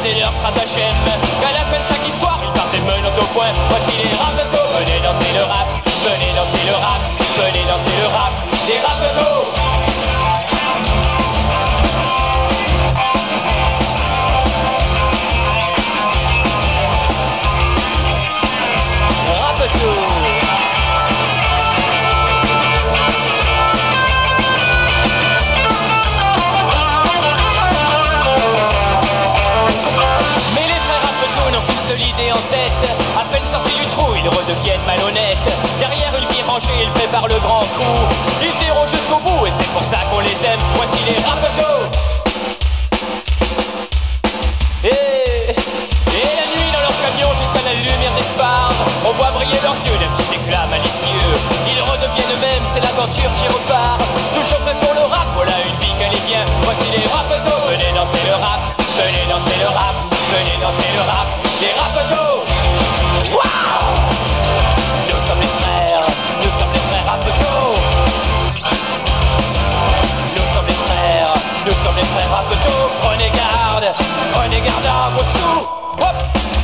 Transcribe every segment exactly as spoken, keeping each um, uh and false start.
c'est leur stratagème. Qu'à la fin de chaque histoire, ils partent des menottes au point. Voici les rapetos, venez danser le rap, venez danser le rap, venez danser le rap, des rapetos. L'idée en tête, à peine sortis du trou, ils redeviennent malhonnêtes. Derrière une vie rangée, ils préparent le grand coup. Ils iront jusqu'au bout et c'est pour ça qu'on les aime. Voici les rapetos. Et, et la nuit dans leur camion, juste à la lumière des phares, on voit briller leurs yeux d'un petit éclat malicieux. Ils redeviennent eux-mêmes, c'est l'aventure qui repart. Toujours prêt pour le rap, voilà une vie qu'elle est bien. Voici les rapetos, venez danser le rap, venez danser le rap, venez danser le rap. Les rapetos. Waouh. Nous sommes les frères, nous sommes les frères rapetos. Nous sommes les frères, nous sommes les frères rapetos. Prenez garde, prenez garde à vos sous. Hop.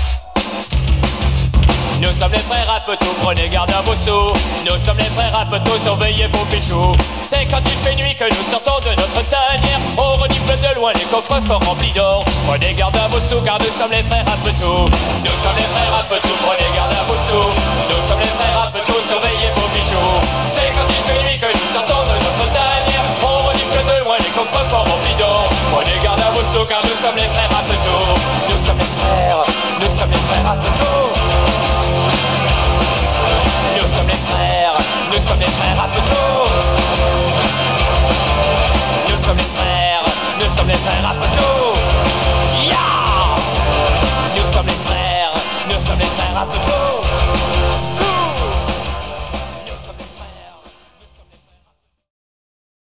Nous sommes les frères rapetos, prenez garde à vos sous. Nous sommes les frères rapetos, surveillez vos bijoux. C'est quand il fait nuit que nous sortons de notre tanière. On renifle de loin les coffres forts remplis d'or. Prenez garde à vos sous car nous sommes les frères rapetos. Nous sommes les frères rapetos, prenez garde à vos sous. Nous sommes les frères rapetos, surveillez vos bijoux. C'est quand il fait nuit que nous sortons de notre tanière. On renifle de loin les coffres forts remplis d'or. Prenez garde à vos sous car nous sommes les frères rapetos. Nous sommes les frères, nous sommes les frères rapetos. Nous sommes les frères, nous sommes les frères rapetos. Nous sommes les frères, nous sommes les frères rapetos.